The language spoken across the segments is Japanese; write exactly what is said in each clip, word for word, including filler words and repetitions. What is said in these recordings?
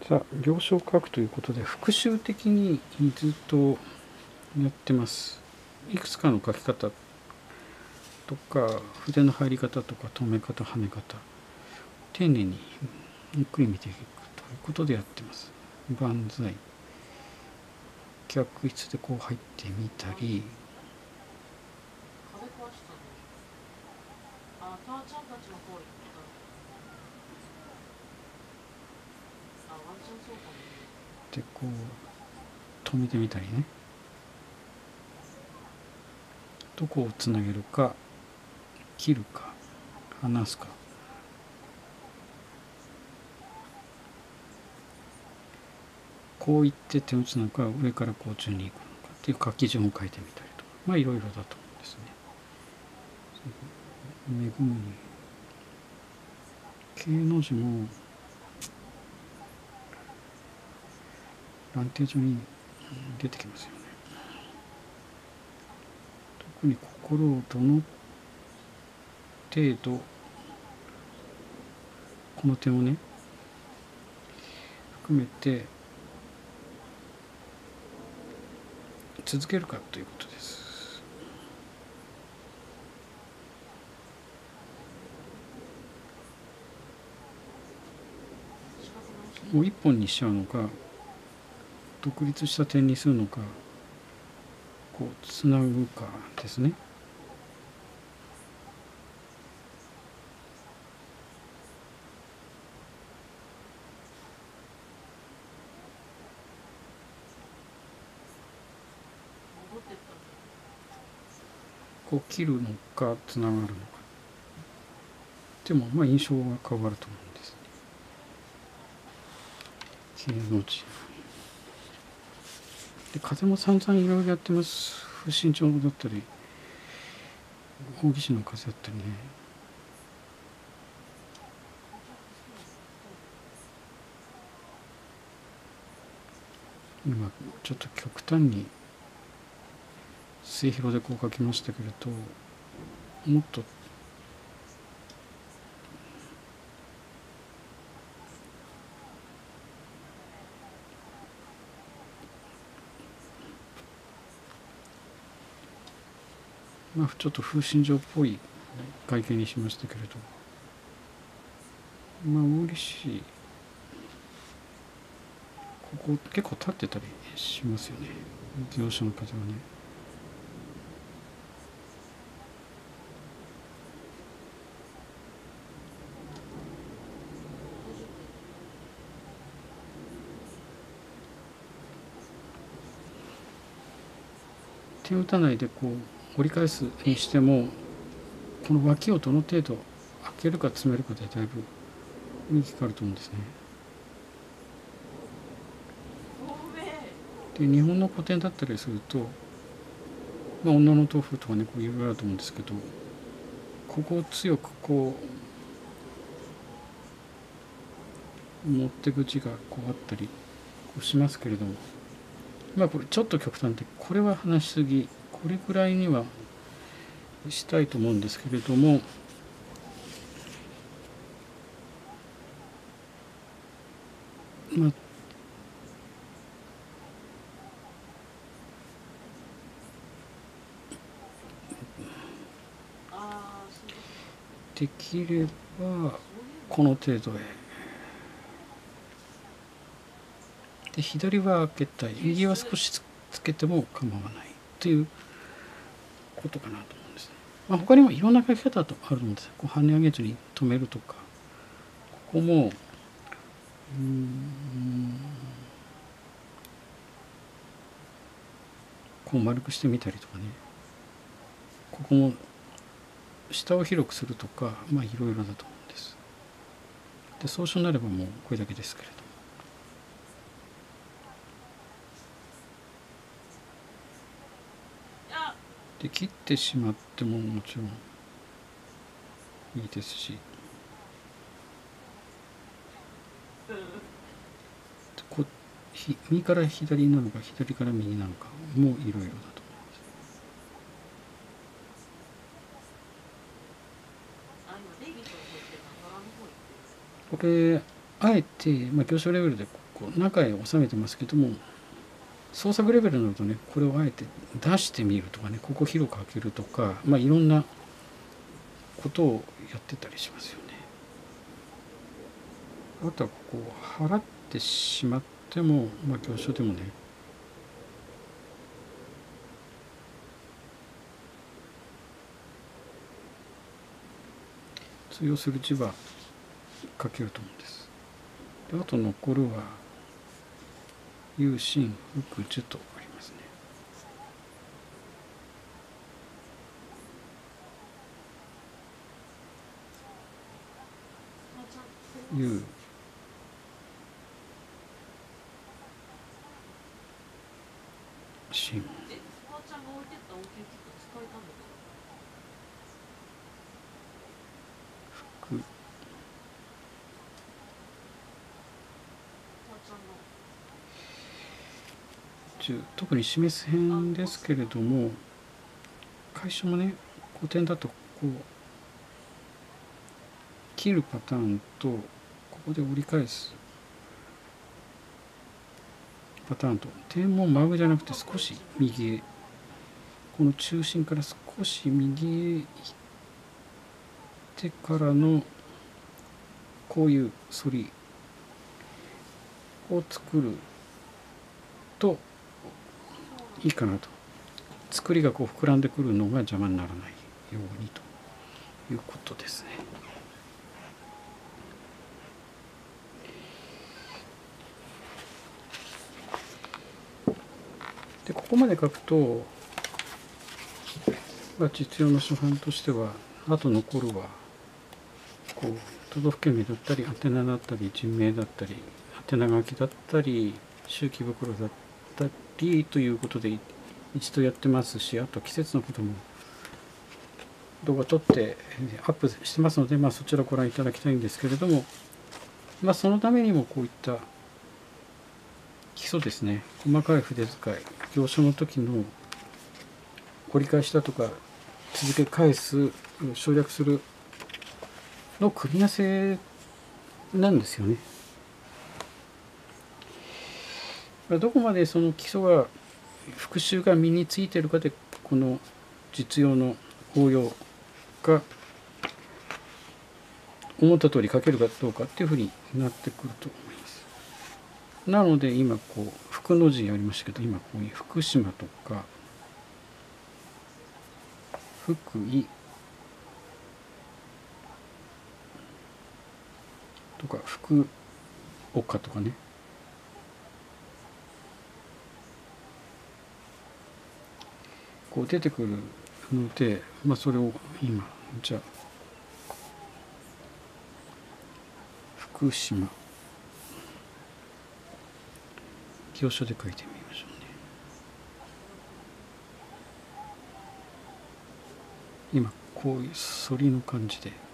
さあ行書を書くということで復習的にずっとやってます。いくつかの書き方とか筆の入り方とか止め方跳ね方丁寧にゆっくり見ていくということでやってます。万歳客室でこう入ってみたり、でこう止めてみたりね、どこをつなげるか切るか離すか、こういって手打ちなのか上からこう順にいくのかっていう書き順を書いてみたりとか、まあいろいろだと思うんですね。恵むに形の字も蘭亭序に出てきますよね。特に心をどの程度この点をね含めて続けるかということです。もう一本にしちゃうのか独立した点にするのか、こうつなぐかですね。こう切るのかつながるのかでもまあ印象が変わると思うんですね。形の字で風も散々いろいろやってます。不審帳だったり法義士の風だったりね。今ちょっと極端に末広でこう書きましたけれど、もっとまあちょっと風信状っぽい外見にしましたけれど、まあ大利氏ここ結構立ってたりしますよね、業者の方はね。点打たないでこう折り返すにしても、この脇をどの程度開けるか詰めるかでだいぶ雰囲気変わると思うんですね。で日本の古典だったりすると、まあ、女の豆腐とかねこういろいろあると思うんですけど、ここを強くこう持って口がこうあったりこうしますけれども、まあこれちょっと極端で、これは話しすぎ、これぐらいにはしたいと思うんですけれども、まあできればこの程度へで、左は開けたい、右は少しつけても構わないということかなと思うんですね。まあ、他にもいろんな書き方とあるんです。こう跳ね上げずに止めるとか、ここもうんこう丸くしてみたりとかね、ここも下を広くするとか、まあいろいろだと思うんです。で草書になればもうこれだけですけれども、で切ってしまってももちろんいいですし、こ右から左なのか左から右なのかもいろいろだと思います。これあえて、まあ、行書レベルでこう中へ収めてますけども、創作レベルになるとね、これをあえて出してみるとかね、ここ広く開けるとか、まあいろんなことをやってたりしますよね。あとはこう払ってしまっても、まあ行書でもね、通用する字は書けると思うんです。であと残るは有心福寿とありますね。有心福寿、特に示す編ですけれども、楷書もね、古典だとこう切るパターンとここで折り返すパターンと、点も真上じゃなくて少し右へ、この中心から少し右へ行ってからのこういう反りを作るといいかなと。作りがこう膨らんでくるのが邪魔にならないようにということですね。でここまで書くと、まあ、実用の初版としては、あと残るはこう都道府県名だったり宛名だったり人名だったり宛名書きだったり周期袋だったりということで一度やってますし、あと季節のことも動画撮ってアップしてますので、まあ、そちらをご覧いただきたいんですけれども、まあ、そのためにもこういった基礎ですね、細かい筆使い、行書の時の折り返しだとか続け返す、省略するの組み合わせなんですよね。どこまでその基礎が復習が身についているかで、この実用の応用が思った通り書けるかどうかっていうふうになってくると思います。なので今こう福の字やりましたけど、今こういう福島とか福井とか福岡とかね、こう出てくるので、まあ、それを今じゃあ福島行書で書いてみましょうね。今こういう反りの感じで書い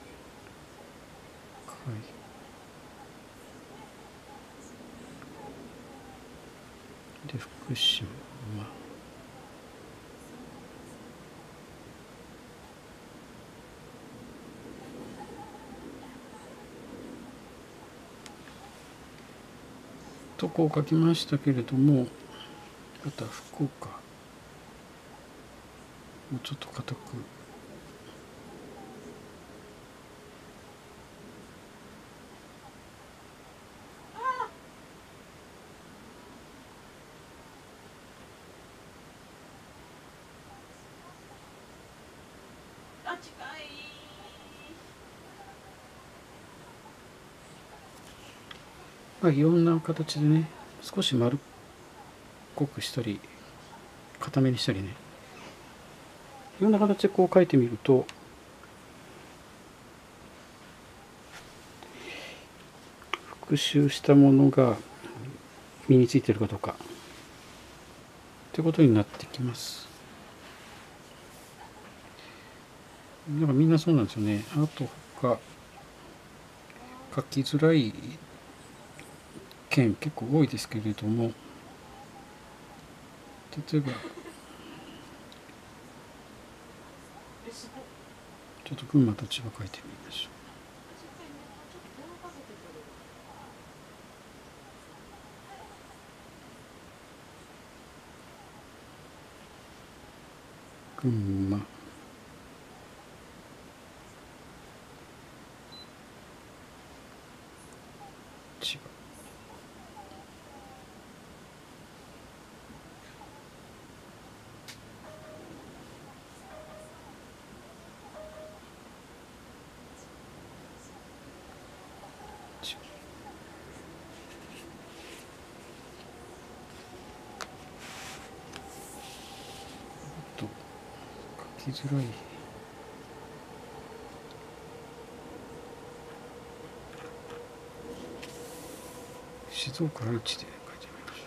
て、で福島はとこう書きましたけれども、あとは福岡もうちょっと硬くまあ、いろんな形でね、少し丸っこくしたり固めにしたりね、いろんな形でこう書いてみると、復習したものが身についているかどうかということになってきます。なんかみんなそうなんですよね。あと他書きづらい件結構多いですけれども、例えばちょっと群馬と千葉書いてみましょ群馬千葉千葉と書きづらい。静岡愛知で書いてみましょ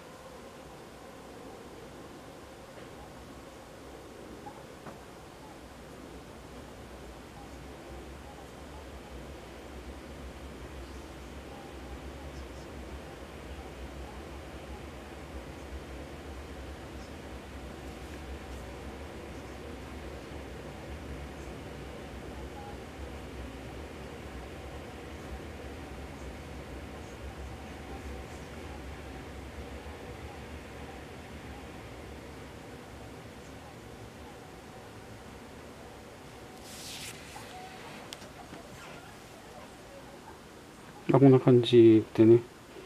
う。あ、こんな感じでね、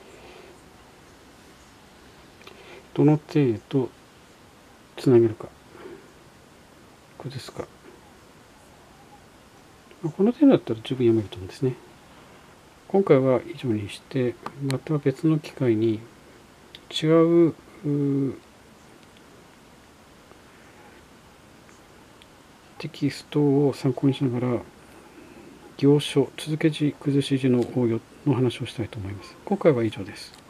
どの程度つなげるか、これですか。この点だったら十分読めると思うんですね。今回は以上にして、また別の機会に違う、うテキストを参考にしながら、行書、続け字、崩し字の応用の話をしたいと思います。今回は以上です。